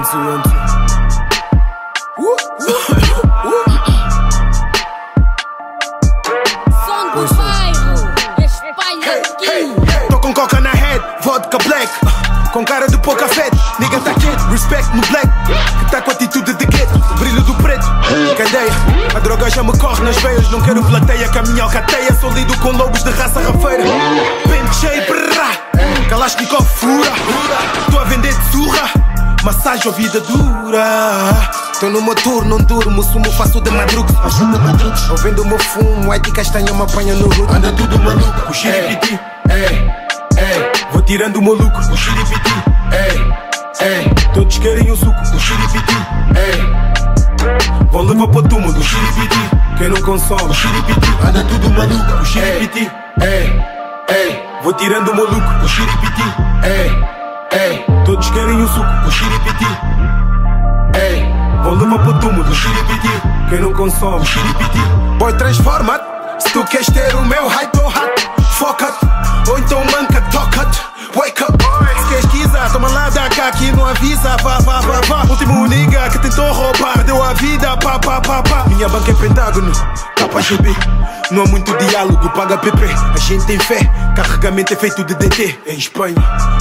Som do bairro, espalha aqui. Tô com coca na head, vodka black. Com cara de pouca fé, nigga tá quente, respect no black. Que tá com atitude de gueto, brilho do preto, cadeia. A droga já me corre nas veias, não quero plateia, caminho alcateia. Sou lido com lobos de raça rafeira. Pente cheio, brrrá, Kalashnikov fura. Tô a vender de surra, massagem ou vida dura. Tô no motor, não durmo, sumo faço de madruga. Ou vendo o meu fumo, ai de castanha me apanha no ruto. Anda tudo maluco, o Chiripiti, vou tirando o maluco, o Chiripiti, todos querem o suco, o Chiripiti, vou levar para o túmulo, o Chiripiti. Quem não consome, o Chiripiti, anda tudo maluco, o Chiripiti, vou tirando o maluco, o Chiripiti, todos querem o suco, o Chiripiti, vou levar para o túmulo, o Chiripiti. Quem não consome, o Chiripiti. Boy, transforma-te, se tu queres ter o meu hype ou hat, foca-te, ou então manca, toca-te, wake up. Se queres quiser, toma lá da cá que não avisa, vá. Último nigga que tentou roubar, deu a vida, pá. Minha banca é pentágono, KGB. Não há muito diálogo, paga PP. A gente tem fé, carregamento é feito de DT. Em Espanha